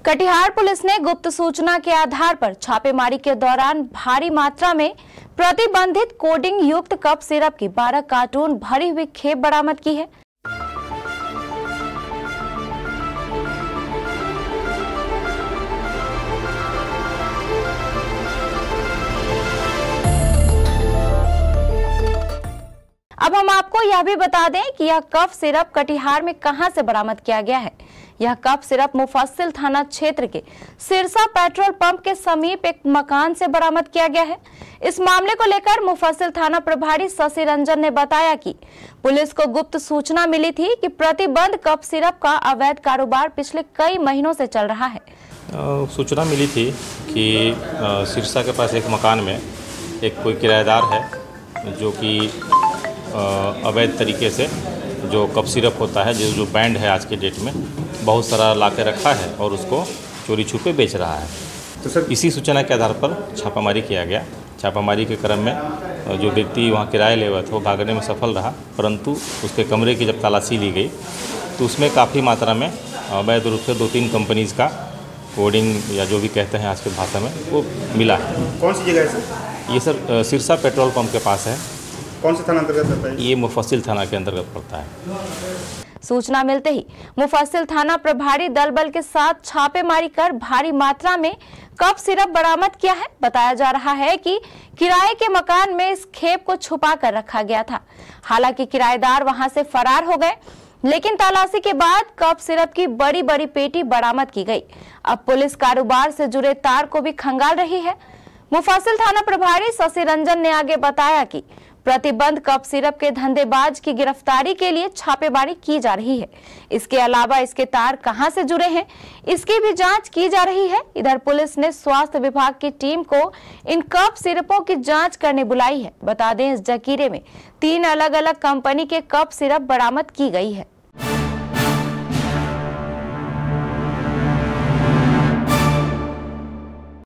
Katihar police ने गुप्त सूचना के आधार पर छापेमारी के दौरान भारी मात्रा में प्रतिबंधित कोडिंग युक्त कफ सिरप की 12 कार्टून भरी हुई खेप बरामद की है। अब हम आपको यह भी बता दें कि यह कफ सिरप कटिहार में कहां से बरामद किया गया है। यह कफ सिरप मुफस्सिल थाना क्षेत्र के सिरसा पेट्रोल पंप के समीप एक मकान से बरामद किया गया है। इस मामले को लेकर मुफस्सिल थाना प्रभारी शशि रंजन ने बताया कि पुलिस को गुप्त सूचना मिली थी कि प्रतिबंध कफ सिरप का अवैध कारोबार पिछले कई महीनों से चल रहा है। सूचना मिली थी कि सिरसा के पास एक मकान में एक कोई किराएदार है जो कि अवैध तरीके से जो कफ सिरप होता है जो बैंड है आज के डेट में बहुत सारा ला के रखा है और उसको चोरी छुपे बेच रहा है। तो सर इसी सूचना के आधार पर छापामारी किया गया। छापामारी के क्रम में जो व्यक्ति वहाँ किराए ले हुआ था वो भागने में सफल रहा, परंतु उसके कमरे की जब तलाशी ली गई तो उसमें काफ़ी मात्रा में अवैध रूप से 2-3 कंपनीज़ का कोडिंग या जो भी कहते हैं आज की भाषा में वो मिला है। कौन सी जगह है सर? ये सर सिरसा पेट्रोल पंप के पास है। कौन से थाना अंतर्गत आता है? ये मुफस्सिल थाना के अंतर्गत पड़ता है। सूचना मिलते ही मुफस्सिल थाना प्रभारी दल बल के साथ छापेमारी कर भारी मात्रा में कफ सिरप बरामद किया है। बताया जा रहा है कि किराए के मकान में इस खेप को छुपा कर रखा गया था। हालांकि किराएदार वहां से फरार हो गए, लेकिन तलाशी के बाद कफ सिरप की बड़ी बड़ी पेटी बरामद की गई। अब पुलिस कारोबार से जुड़े तार को भी खंगाल रही है। मुफस्सिल थाना प्रभारी शशि रंजन ने आगे बताया कि प्रतिबंध कफ सिरप के धंधेबाज की गिरफ्तारी के लिए छापेमारी की जा रही है। इसके अलावा इसके तार कहां से जुड़े हैं, इसकी भी जांच की जा रही है। इधर पुलिस ने स्वास्थ्य विभाग की टीम को इन कफ सिरपों की जांच करने बुलाई है। बता दें, इस जकीरे में 3 अलग अलग कंपनी के कफ सिरप बरामद की गई है।